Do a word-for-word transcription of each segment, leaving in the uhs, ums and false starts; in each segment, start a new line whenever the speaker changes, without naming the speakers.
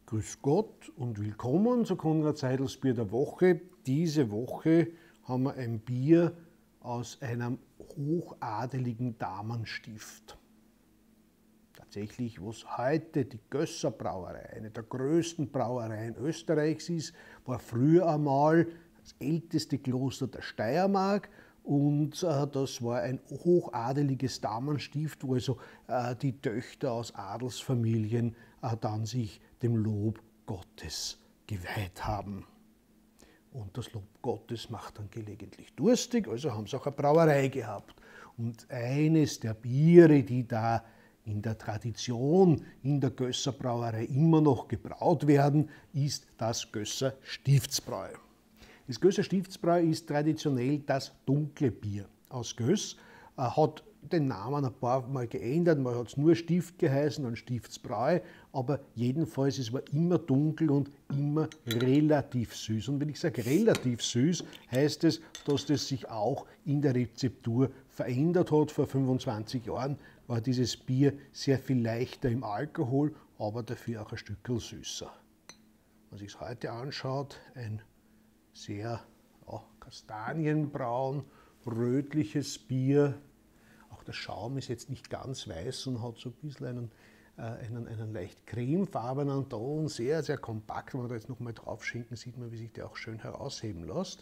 Grüß Gott und willkommen zu Konrad Seidels Bier der Woche. Diese Woche haben wir ein Bier aus einem hochadeligen Damenstift. Tatsächlich, was heute die Gösser Brauerei, eine der größten Brauereien Österreichs ist, war früher einmal das älteste Kloster der Steiermark. Und äh, das war ein hochadeliges Damenstift, wo also äh, die Töchter aus Adelsfamilien äh, dann sich dem Lob Gottes geweiht haben. Und das Lob Gottes macht dann gelegentlich durstig, also haben sie auch eine Brauerei gehabt. Und eines der Biere, die da in der Tradition in der Gösser Brauerei immer noch gebraut werden, ist das Gösser Stiftsbräu. Das Gösser Stiftsbräu ist traditionell das dunkle Bier aus Göss, äh, hat den Namen ein paar Mal geändert, mal hat es nur Stift geheißen, dann Stiftsbräu, aber jedenfalls es war immer dunkel und immer relativ süß. Und wenn ich sage relativ süß, heißt es, dass das sich auch in der Rezeptur verändert hat. Vor fünfundzwanzig Jahren war dieses Bier sehr viel leichter im Alkohol, aber dafür auch ein Stückchen süßer. Wenn man sich es heute anschaut, ein sehr ja, kastanienbraun, rötliches Bier. Auch der Schaum ist jetzt nicht ganz weiß und hat so ein bisschen einen, äh, einen, einen leicht cremefarbenen Ton, sehr, sehr kompakt. Wenn wir da jetzt nochmal drauf schenken, sieht man, wie sich der auch schön herausheben lässt.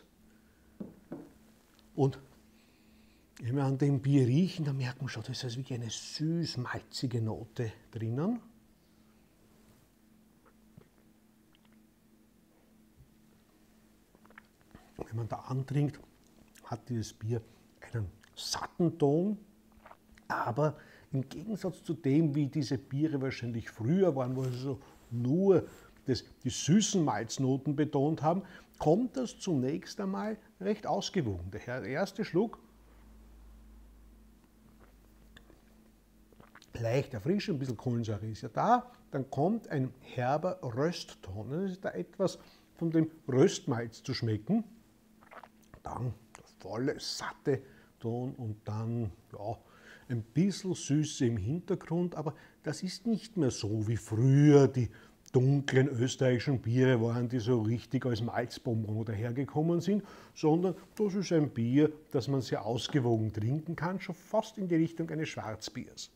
Und wenn wir an dem Bier riechen, dann merkt man schon, da ist also wirklich eine süß-malzige Note drinnen. Wenn man da antrinkt, hat dieses Bier einen satten Ton, aber im Gegensatz zu dem, wie diese Biere wahrscheinlich früher waren, wo sie so nur das, die süßen Malznoten betont haben, kommt das zunächst einmal recht ausgewogen. Der erste Schluck leicht erfrischend, ein bisschen Kohlensäure ist ja da, dann kommt ein herber Röstton. Es ist da etwas von dem Röstmalz zu schmecken. Dann der volle, satte Ton und dann ja, ein bisschen Süße im Hintergrund, aber das ist nicht mehr so wie früher die dunklen österreichischen Biere waren, die so richtig als Malzbonbon dahergekommen sind, sondern das ist ein Bier, das man sehr ausgewogen trinken kann, schon fast in die Richtung eines Schwarzbiers.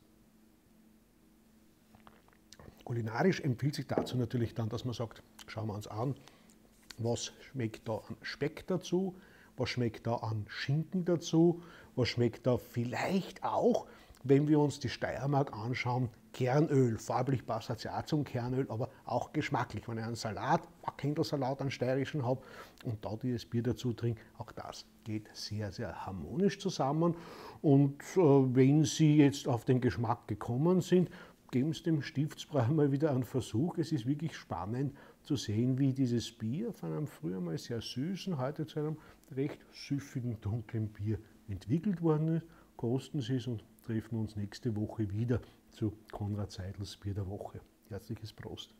Kulinarisch empfiehlt sich dazu natürlich dann, dass man sagt, schauen wir uns an, was schmeckt da an Speck dazu, was schmeckt da an Schinken dazu, was schmeckt da vielleicht auch, wenn wir uns die Steiermark anschauen, Kernöl. Farblich passt es ja auch zum Kernöl, aber auch geschmacklich. Wenn ich einen Salat, Backhändelsalat, einen steirischen habe und da dieses Bier dazu trinke, auch das geht sehr, sehr harmonisch zusammen. Und äh, wenn Sie jetzt auf den Geschmack gekommen sind, geben Sie dem Stiftsbräu mal wieder einen Versuch. Es ist wirklich spannend zu sehen, wie dieses Bier von einem früher mal sehr süßen, heute zu einem recht süffigen, dunklen Bier entwickelt worden ist. Kosten Sie es und treffen uns nächste Woche wieder zu Konrad Seidels Bier der Woche. Herzliches Prost!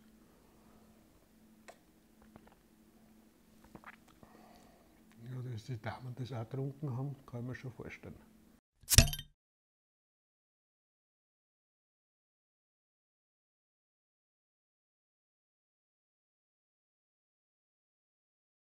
Ja, dass die Damen das auch getrunken haben, kann man schon vorstellen.